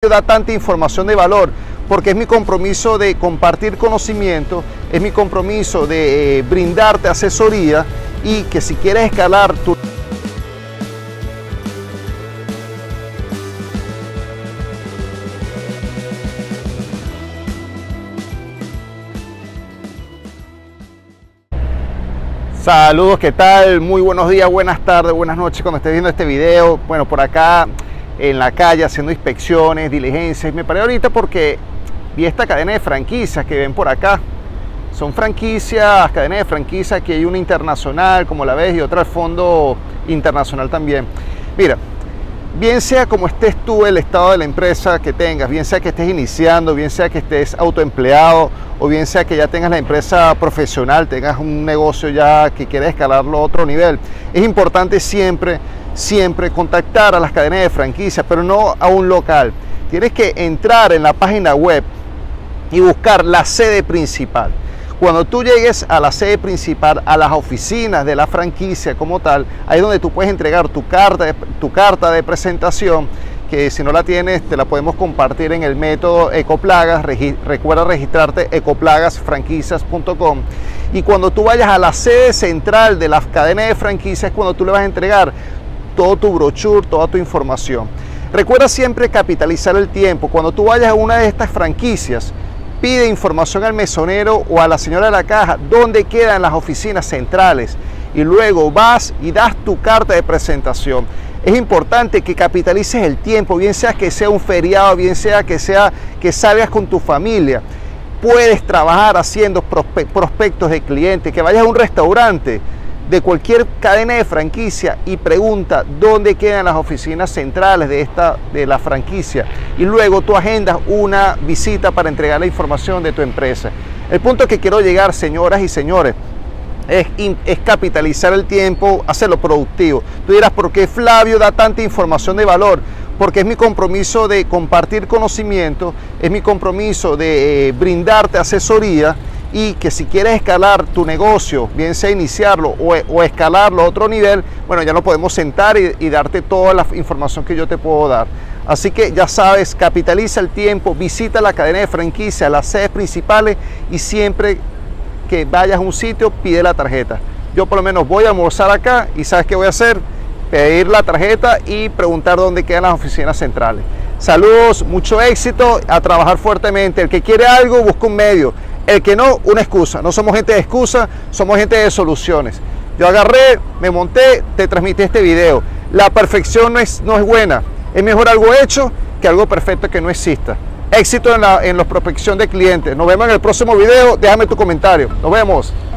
da tanta información de valor, porque es mi compromiso de compartir conocimiento, es mi compromiso de brindarte asesoría, y que si quieres escalar tu... Saludos, ¿qué tal? Muy buenos días, buenas tardes, buenas noches cuando estés viendo este video. Bueno, por acá en la calle haciendo inspecciones, diligencias. Me paré ahorita porque vi esta cadena de franquicias que ven por acá. Son franquicias, cadenas de franquicias, que hay una internacional, como la ves, y otra al fondo internacional también. Mira, bien sea como estés tú, el estado de la empresa que tengas, bien sea que estés iniciando, bien sea que estés autoempleado, o bien sea que ya tengas la empresa profesional, tengas un negocio ya que quieres escalarlo a otro nivel, es importante siempre contactar a las cadenas de franquicias, pero no a un local. Tienes que entrar en la página web y buscar la sede principal. Cuando tú llegues a la sede principal, a las oficinas de la franquicia como tal, ahí es donde tú puedes entregar tu carta de presentación, que si no la tienes te la podemos compartir en el método Ecoplagas. Recuerda registrarte ecoplagasfranquicias.com, y cuando tú vayas a la sede central de la cadena de franquicias, cuando tú le vas a entregar todo tu brochure, toda tu información. Recuerda siempre capitalizar el tiempo. Cuando tú vayas a una de estas franquicias, pide información al mesonero o a la señora de la caja dónde quedan las oficinas centrales, y luego vas y das tu carta de presentación. Es importante que capitalices el tiempo, bien sea que sea un feriado, bien sea que salgas con tu familia. Puedes trabajar haciendo prospectos de clientes, que vayas a un restaurante de cualquier cadena de franquicia y pregunta dónde quedan las oficinas centrales de la franquicia, y luego tú agendas una visita para entregar la información de tu empresa. El punto que quiero llegar, señoras y señores, es capitalizar el tiempo, hacerlo productivo. Tú dirás, ¿por qué Flavio da tanta información de valor? Porque es mi compromiso de compartir conocimiento, es mi compromiso de brindarte asesoría, y que si quieres escalar tu negocio, bien sea iniciarlo o escalarlo a otro nivel, bueno, ya nos podemos sentar y darte toda la información que yo te puedo dar. Así que ya sabes, capitaliza el tiempo, visita la cadena de franquicia, las sedes principales, y siempre que vayas a un sitio, pide la tarjeta. Yo por lo menos voy a almorzar acá, y ¿sabes qué voy a hacer? Pedir la tarjeta y preguntar dónde quedan las oficinas centrales. Saludos, mucho éxito, a trabajar fuertemente. El que quiere algo, busca un medio. El que no, una excusa. No somos gente de excusa, somos gente de soluciones. Yo agarré, me monté, te transmití este video. La perfección no es buena. Es mejor algo hecho que algo perfecto que no exista. Éxito en la prospección de clientes. Nos vemos en el próximo video. Déjame tu comentario. Nos vemos.